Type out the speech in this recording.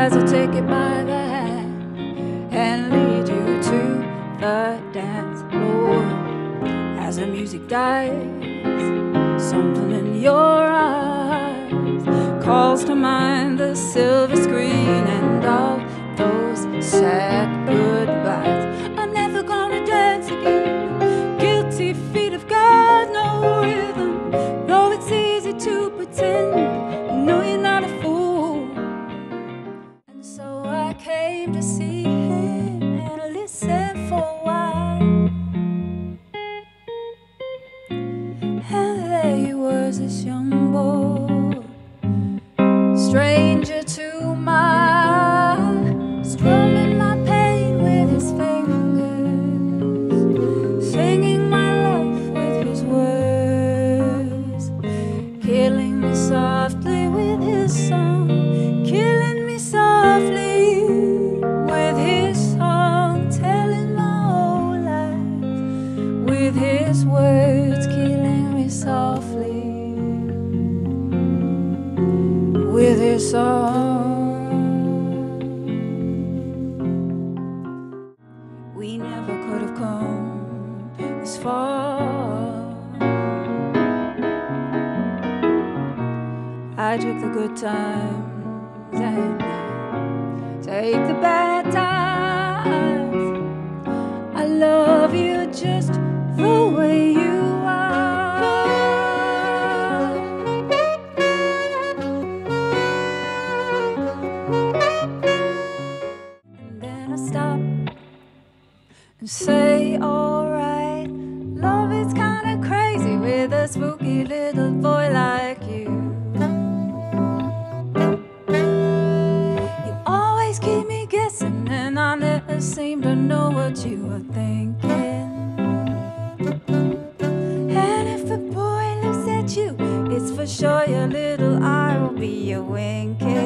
as I take you by the hand and lead you to the dance floor. As the music dies, something in your eyes calls to mind the silver screen and all those sad goodbyes. I'm never gonna dance again. Guilty feet have got no rhythm. No, it's easy to pretend. No, you're not a fool. And so I came to see him and listen for a while. And there he was, this young boy, stranger to my, strumming my pain with his fingers, singing my life with his words, killing me softly with his song, killing me softly with his song, telling my whole life with his words, killing me softly with his song. We never could have come this far. I took the good times and take the bad times. I love you just the way you are. And then I stop and say, alright, love is kinda crazy with a spooky little boy like you. You always keep me guessing, and I never seem to know what you are thinking. And if a boy looks at you, it's for sure your little eye will be a winking.